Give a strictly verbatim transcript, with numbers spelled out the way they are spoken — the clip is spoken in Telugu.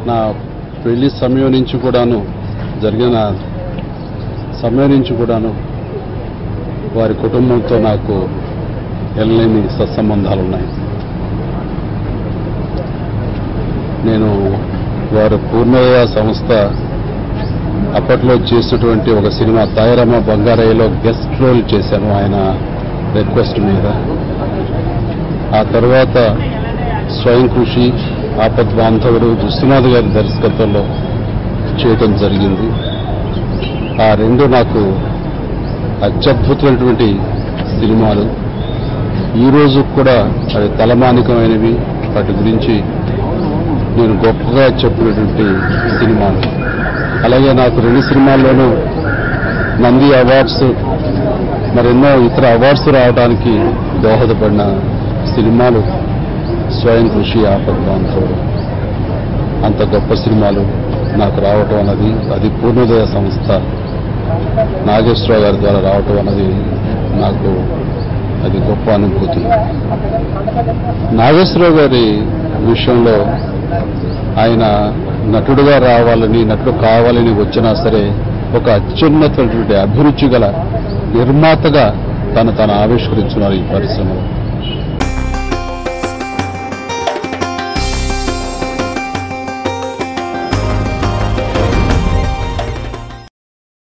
నా పెళ్లి సమయం నుంచి కూడాను జరిగిన సమయం నుంచి కూడాను వారి కుటుంబంతో నాకు ఎనలేని సత్సంబంధాలు ఉన్నాయి. నేను వారి పూర్ణోదయ సంస్థ అప్పట్లో చేసినటువంటి ఒక సినిమా తాయారమ్మ బంగారయ్యలో గెస్ట్ రోల్ చేశాను ఆయన రిక్వెస్ట్ మీద. ఆ తర్వాత స్వయం కృషి, ఆపద్ బాంధవుడు విశ్వనాథ్ గారి దర్శకత్వంలో చేయడం జరిగింది. ఆ రెండు నాకు అత్యద్భుతమైనటువంటి సినిమాలు. ఈరోజు కూడా అవి తలమానికమైనవి. వాటి గురించి నేను గొప్పగా చెప్పినటువంటి సినిమాలు. అలాగే నాకు రెండు సినిమాల్లోనూ నంది అవార్డ్స్ మరెన్నో ఇతర అవార్డ్స్ రావడానికి దోహదపడిన సినిమాలు స్వయం కృషి, ఆపద్ బాంధవుడు. అంత గొప్ప సినిమాలు నాకు రావటం అన్నది, అది పూర్ణోదయ సంస్థ నాగేశ్వరరావు గారి ద్వారా రావటం అన్నది నాకు అది గొప్ప అనుభూతి. నాగేశ్వరరావు గారి విషయంలో ఆయన నటుడుగా రావాలని, నటుడు కావాలని వచ్చినా సరే ఒక అత్యున్నతమైనటువంటి అభిరుచి గల నిర్మాతగా తను తాను ఆవిష్కరించున్నారు ఈ పరిశ్రమలో.